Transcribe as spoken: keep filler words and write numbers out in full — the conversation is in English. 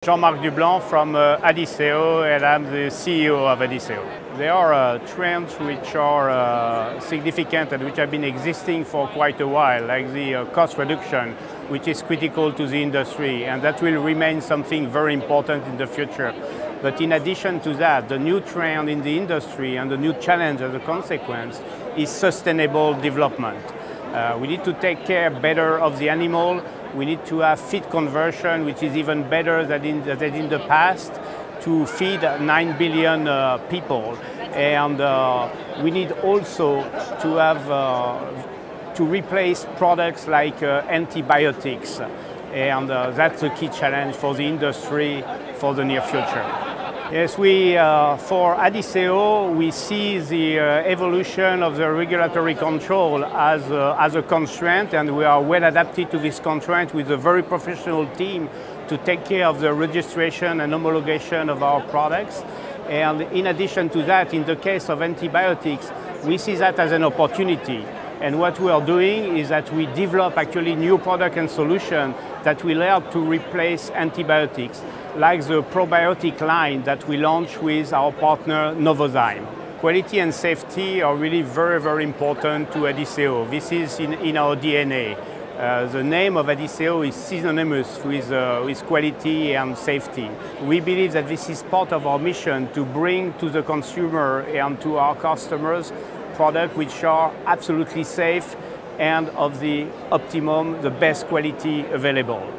Jean-Marc Dublanc from uh, Adisseo, and I'm the C E O of Adisseo. There are uh, trends which are uh, significant and which have been existing for quite a while, like the uh, cost reduction, which is critical to the industry, and that will remain something very important in the future. But in addition to that, the new trend in the industry and the new challenge as a consequence is sustainable development. Uh, we need to take care better of the animal. We need to have feed conversion, which is even better than in, than in the past, to feed nine billion uh, people. And uh, we need also to have uh, to replace products like uh, antibiotics. And uh, that's a key challenge for the industry for the near future. Yes, we, uh, for Adisseo, we see the uh, evolution of the regulatory control as a, as a constraint, and we are well adapted to this constraint with a very professional team to take care of the registration and homologation of our products. And in addition to that, in the case of antibiotics, we see that as an opportunity. And what we are doing is that we develop actually new product and solution that will help to replace antibiotics, like the probiotic line that we launched with our partner Novozymes. Quality and safety are really very, very important to Adisseo. This is in, in our D N A. Uh, the name of Adisseo is synonymous with, uh, with quality and safety. We believe that this is part of our mission to bring to the consumer and to our customers products which are absolutely safe and of the optimum, the best quality available.